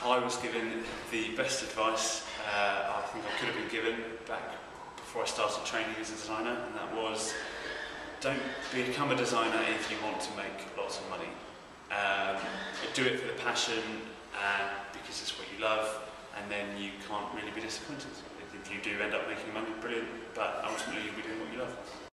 I was given the best advice I think I could have been given back before I started training as a designer, and that was, don't become a designer if you want to make lots of money. Do it for the passion, because it's what you love, and then you can't really be disappointed. If you do end up making money, brilliant, but ultimately you'll be doing what you love.